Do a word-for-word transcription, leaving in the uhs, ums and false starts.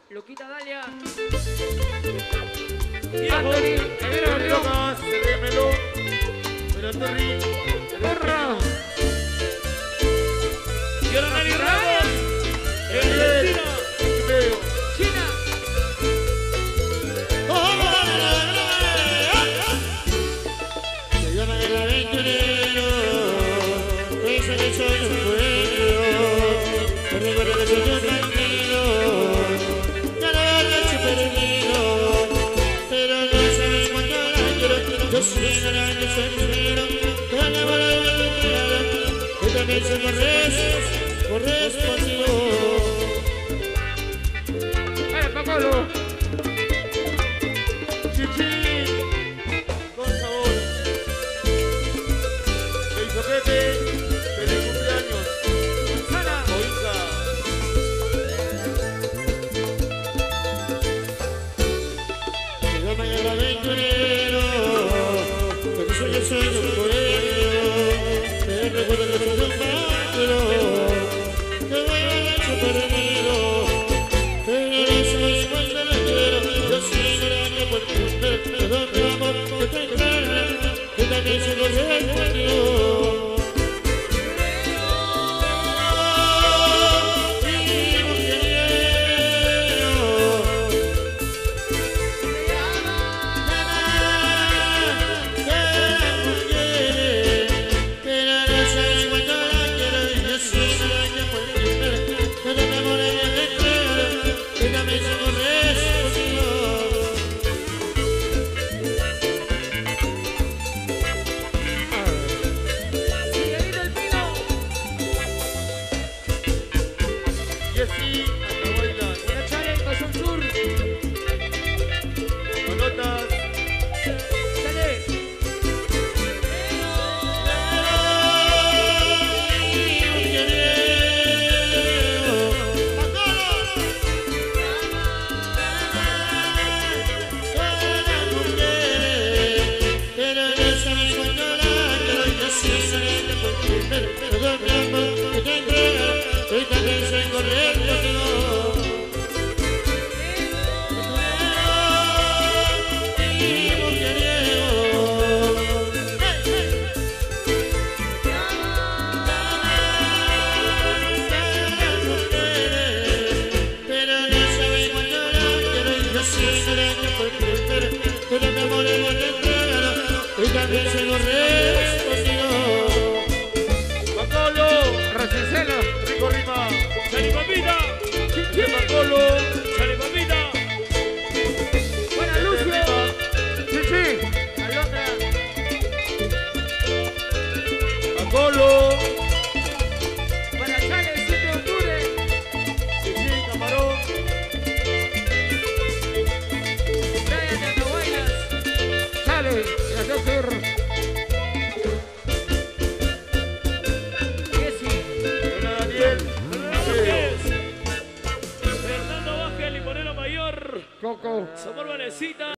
Loquita Dalia. Y Anthony, el Locas, Remelo, el Terry, el Porra. Y ahora Nani Ramos, el China, China. Se llama el aventurero, piensa que soy un pueblo, me recuerda que soy un bandido, ya no haberme hecho perdido, pero no sabes cuánto la quiero. Yo soy un grande soltero, que enamorado de mi mirada, que también soy correspondido. ¡Eh, Pacolo! Chichi, con sabor. El Soquete, feliz cumpleaños. Sara. Oiga. Se llama el aventurero, pero soy el sueño pueblo, me recuerda que soy un bandido, que me han hecho perdido, pero no sabes cuánto la quiero. Yo soy grande por tu perdón, mi amor, que te entrega, que también soy correspondido. Jessy, Andahuaylas, Buena Chale, Pasión Sur. Manotas, Chale. Pero me amor es lo que entrega, y también se lo respondió. Pacolo, Rosicelo. Rico Rima, Chale Papita, Chichi, Pacolo, Chale Papita, Buena Lucio. Chichi. Alondra. Pacolo, Buena Chale, siete de octubre. Chichi, Camarón, Brian de Andahuaylas. Chale. Pasión Sur. Jessy. Hola Daniel, Fernando Vázquez, Limonero Mayor, Coco. Somos Vanesita.